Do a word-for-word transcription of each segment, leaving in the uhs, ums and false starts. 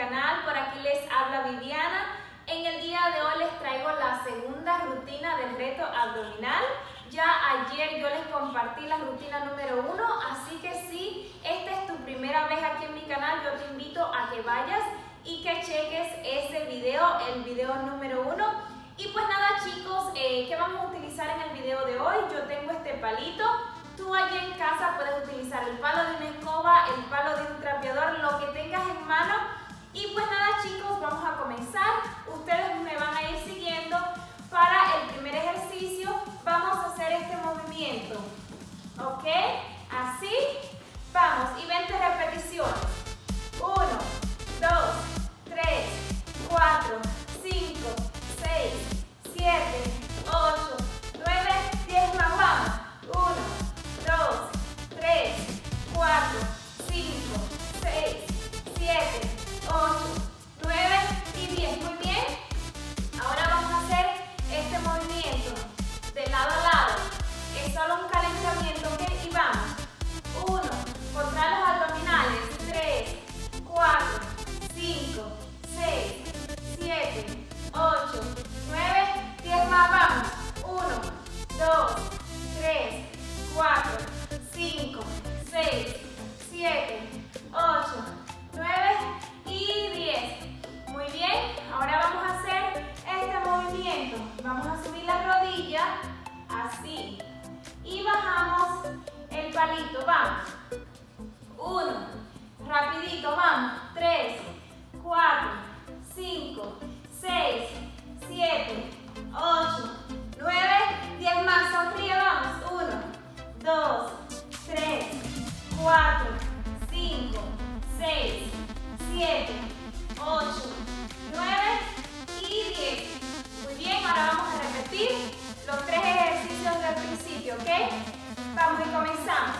canal, por aquí les habla Viviana. En el día de hoy les traigo la segunda rutina del reto abdominal. Ya ayer yo les compartí la rutina número uno, así que si esta es tu primera vez aquí en mi canal, yo te invito a que vayas y que cheques ese video, el video número uno. Y pues nada chicos, eh, ¿qué vamos a utilizar en el video de hoy? Yo tengo este palito. Tú allí en casa puedes utilizar el palo de una escoba, el palo de un trapeador, lo que tengas en mano. Y pues nada chicos, vamos a comenzar. Ustedes me van a ir siguiendo. Para el primer ejercicio vamos a hacer este movimiento. ¿Ok? Así. Vamos. Y veinte repeticiones. uno, dos, tres, cuatro, cinco, seis, siete, ocho, nueve, diez más. Vamos. uno, dos, tres, cuatro, cinco, seis, siete, ocho, nueve y diez. Muy bien. Ahora vamos a hacer este movimiento de lado a lado. Es solo un calentamiento, ¿ok? Y vamos. uno, contra los abdominales. tres, cuatro, cinco, seis, siete, ocho, nueve, diez más. Vamos. uno, dos, tres, cuatro, cinco, seis, siete, ocho, nueve y diez. Muy bien. Ahora vamos a hacer este movimiento. Vamos a subir la rodilla así y bajamos el palito. Vamos. uno, rapidito, vamos. tres, cuatro, cinco, seis, siete, ocho, nueve, diez más. Sonríe, vamos. uno, dos, tres, cuatro, cinco, seis, siete, ocho, nueve y diez. Muy bien, ahora vamos a repetir los tres ejercicios del principio, ¿ok? Vamos y comenzamos.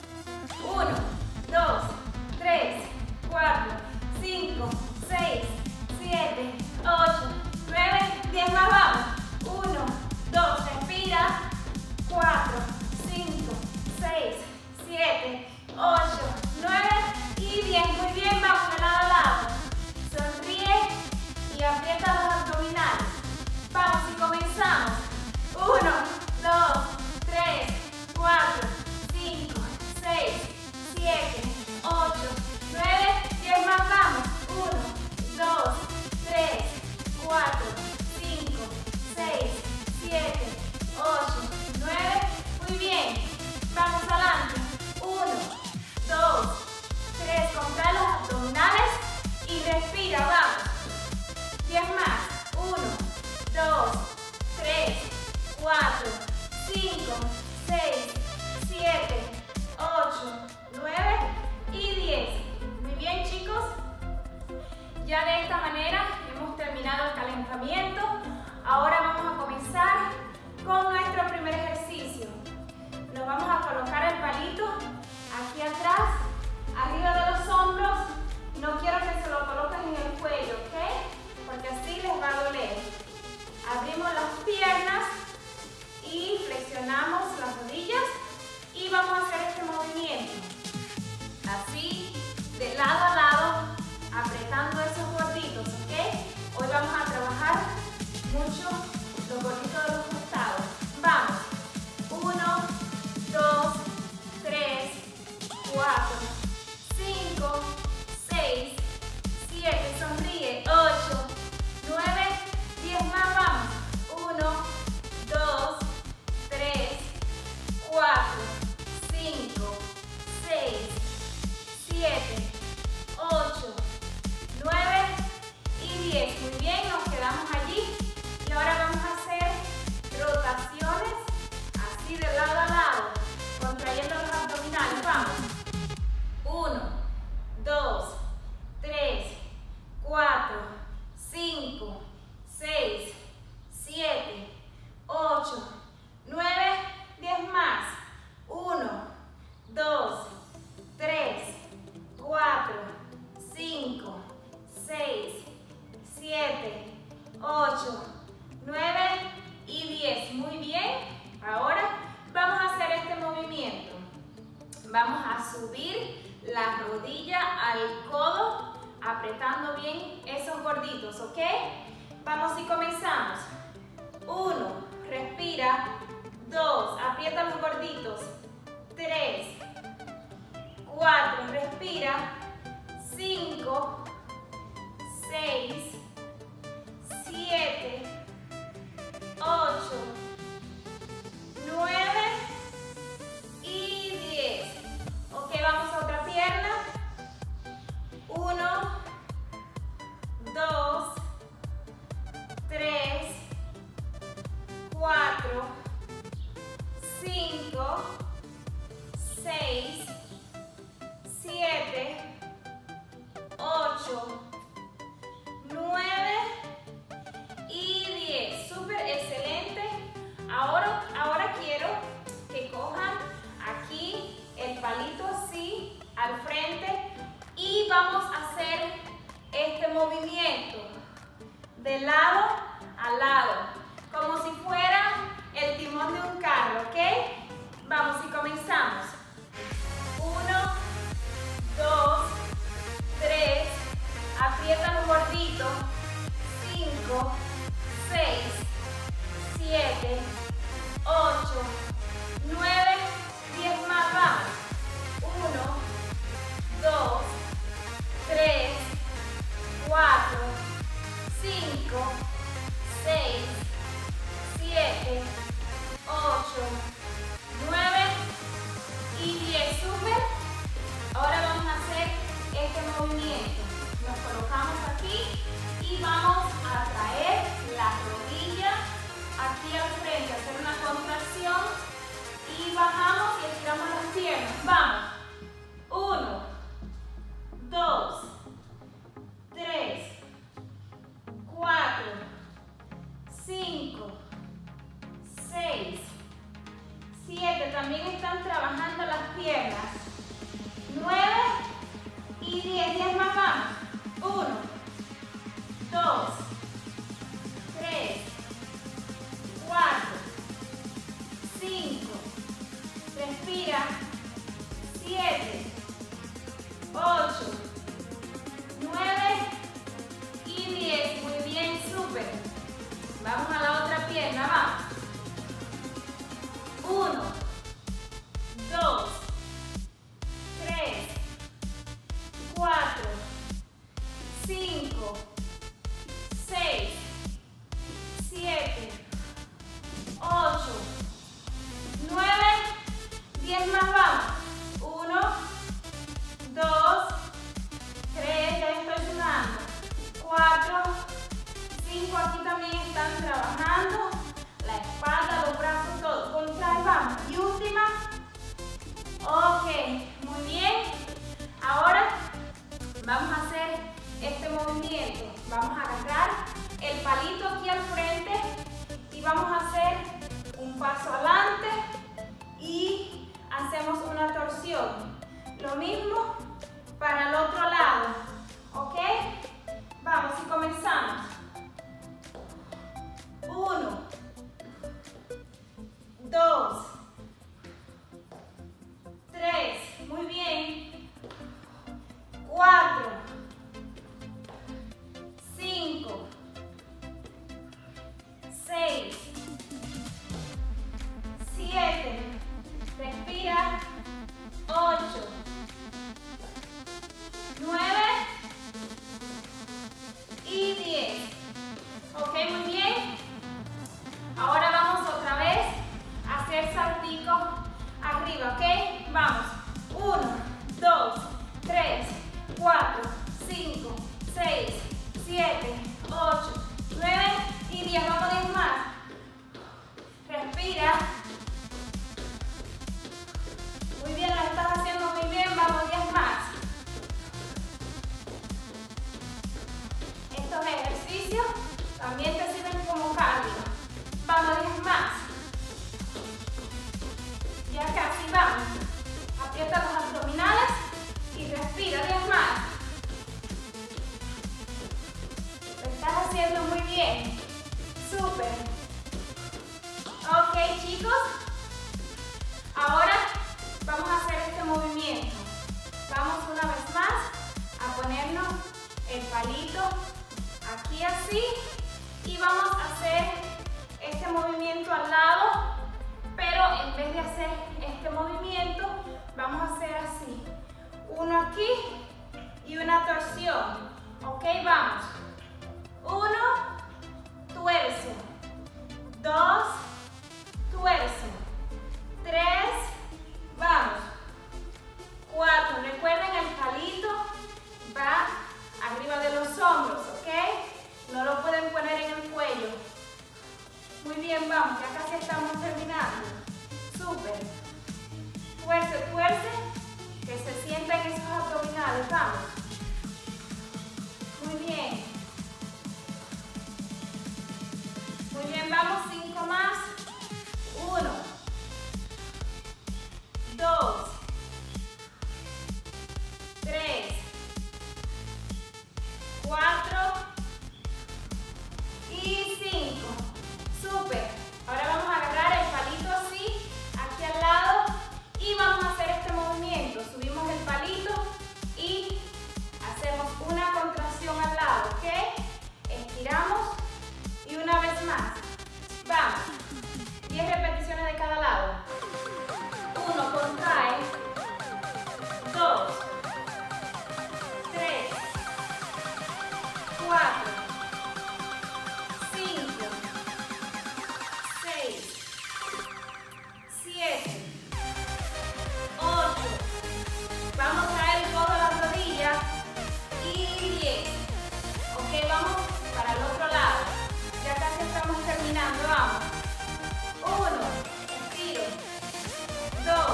uno, dos, tres, cuatro, cinco, seis, siete, ocho, nueve, diez más. Vamos. uno, dos, respira. cuatro, cinco, seis, siete, ocho, nueve y diez. Muy bien, vamos de lado a lado. Sonríe y aprieta los abdominales. Vamos y comenzamos. uno, dos, tres, cuatro, cinco, seis, siete, ocho, nueve, diez más. Vamos. uno, dos, tres, cuatro, cinco, seis, siete, ocho, nueve. Muy bien. Vamos adelante. uno, dos, tres. Contra los abdominales y respira. Vamos. diez más. uno, dos, tres, cuatro, cinco, seis, siete, ocho, nueve y diez. Muy bien chicos. Ya de esta manera hemos terminado el calentamiento. Ahora vamos a comenzar con nuestro primer ejercicio. Nos vamos a colocar el palito aquí atrás, arriba de los hombros. No quiero que se lo coloquen en el cuello, ¿ok? Porque así les va a doler. Abrimos las piernas y flexionamos las rodillas y vamos a hacer este movimiento. Así, de lado a lado, apretando esos gorditos, ¿ok? Hoy vamos a trabajar mucho los gorditos de los costados. Vamos. uno, dos, tres, cuatro, cinco, seis, siete, sonríe, ocho, nueve, diez más. Vamos. uno, dos, tres, cuatro, cinco, seis, siete, ocho, nueve y diez. Muy bien, nos quedamos allí. Y ahora vamos a hacer rotaciones así de lado a lado, contrayendo los abdominales. Vamos. uno, dos, tres, cuatro, cinco, seis, siete, ocho, nueve, diez más. uno, dos, tres, cuatro, cinco, seis, siete, ocho, nueve y diez. Muy bien. Ahora vamos a hacer este movimiento. Vamos a subir la rodilla al codo apretando bien esos gorditos, ¿ok? Vamos y comenzamos. Uno, respira. Dos, aprieta los gorditos. Tres, cuatro, respira. Cinco, seis, siete, ocho, nueve y diez. Ok, vamos a otra pierna. Uno, dos, tres, cuatro, cinco, seis, siete, ocho, nueve y diez. Súper excelente. Ahora, ahora quiero que cojan aquí el palito así al frente y vamos a hacer este movimiento de lado a lado, como si fuera el timón de un carro, ¿ok? Vamos y comenzamos. Uno, dos, tres, aprieta los gorditos. Cinco, seis, siete, ocho, nueve, diez más, vamos. Uno, dos, tres, cuatro, cinco, seis, siete, ocho, nueve y diez. Súper. Ahora vamos a hacer este movimiento. Nos colocamos aquí y vamos a traer la rodilla aquí al frente, hacer una contracción y bajamos y estiramos las piernas. Vamos. Uno, dos, tres, cuatro, cinco, seis, siete. También están trabajando las piernas. Nueve y diez. Diez más, vamos. Uno, dos, tres, cuatro, cinco, respira, siete, ocho, nueve y diez. Muy bien, súper. Vamos a la otra pierna, vamos. Uno, dos, tres, cuatro, cinco, seis, siete, ocho, nueve, diez más, vamos. Uno, dos, tres, ya estoy sudando. Cuatro, cinco, aquí también están trabajando la espalda, los brazos, todo. Contrae, vamos. Y última. Ok, muy bien. Ahora vamos a hacer este movimiento. Vamos a agarrar el palito aquí al frente y vamos a hacer un paso adelante y hacemos una torsión. Lo mismo para el otro lado. ¿Ok? Vamos y comenzamos. Uno, dos, tres, muy bien. Cuatro, cinco, seis, siete, respira, ocho, nueve y diez. Ok, muy bien. Ahora vamos otra vez a hacer saltos aquí y una torsión. Ok, vamos. Uno, tuerce. Dos, tuerce. Tres, vamos. Cuatro, recuerden el palito va arriba de los hombros, ¿ok? No lo pueden poner en el cuello. Muy bien, vamos, ya casi estamos terminando. Súper. Tuerce, tuerce, que se sientan esos abdominales, vamos. Muy bien. Muy bien, vamos, cinco más. Uno. Dos. Tres. Cuatro. Y cinco. Súper. Ahora vamos a agarrar el palito así, aquí al lado, y vamos a hacer este movimiento. Subimos el palito y hacemos una contracción al lado, ¿ok? Estiramos y una vez más. Vamos. diez repeticiones de cada lado. Uno, contrae. Dos. Tres. Cuatro. Cinco. Seis. Siete. Ocho. Vamos a traer el codo a las rodillas. Y diez. Ok, vamos para el otro lado. Ya casi estamos terminando, vamos. Uno, estiro. Dos.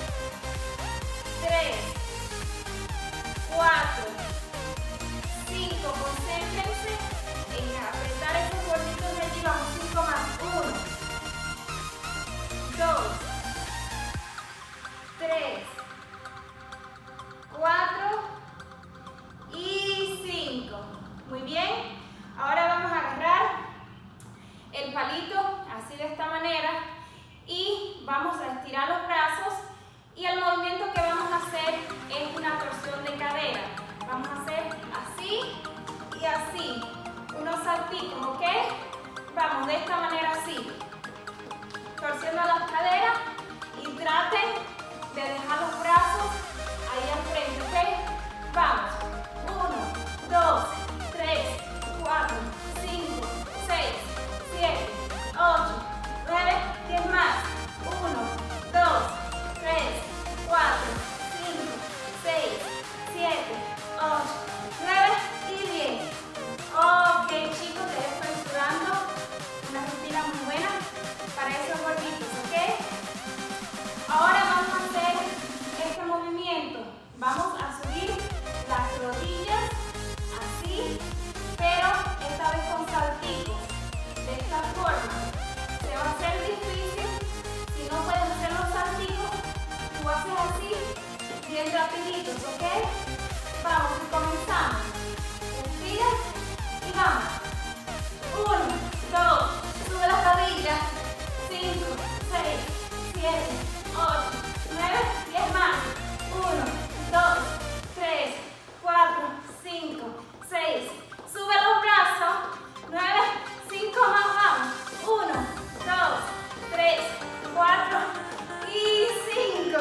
Tres. Cuatro. Cinco. Concéntrense en apretar esos gorditos de allí. Vamos, cinco más. Uno. Dos. Tres. Cuatro. Y cinco. Muy bien. Ahora vamos a agarrar el palito así de esta manera y vamos a estirar los brazos y el movimiento que vamos a hacer es una torsión de cadera. Vamos a hacer así y así, unos saltitos, ¿ok? Vamos de esta manera así, torciendo las caderas y traten de dejar los brazos ahí al frente, ¿ok? Vamos, uno, dos, tres, cuatro, cinco, seis, siete, ocho, nueve, diez más. uno, dos, tres, cuatro, cinco, seis, siete, ocho, nueve y diez. Ok, chicos, ya estoy sudando. Una rutina muy buena para esos gorditos, ¿ok? Ahora vamos a hacer este movimiento. Vamos a subir las rodillas así, pero esta vez con saltitos. De esta forma. Se va a hacer difícil. Si no puedes hacer los saltitos, tú haces así, bien rapiditos, ¿ok? Vamos, y comenzamos. Respira y vamos. Uno, dos, sube las rodillas. Cinco, seis, siete, ocho, nueve, diez más. Uno, dos, tres, cuatro, cinco, seis. Sube los brazos. Nueve, cinco más, vamos. Uno, dos, tres, cuatro y cinco.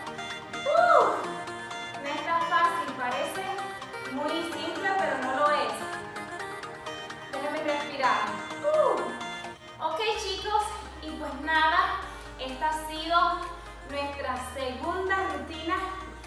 Uh, no está fácil, parece muy simple, pero no lo es. Déjenme respirar. Uh. Ok, chicos, y pues nada, esta ha sido nuestra segunda rutina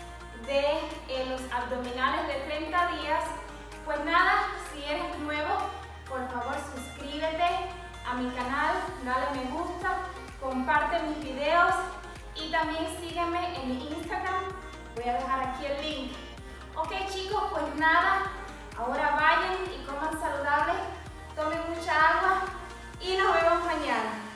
de eh, los abdominales de treinta días. Pues nada, si eres nuevo, por favor suscríbete a mi canal, dale me gusta, comparte mis videos y también sígueme en mi Instagram. Voy a dejar aquí el link. Ok, chicos, pues nada, ahora vayan y coman saludables, tomen mucha agua y nos vemos mañana.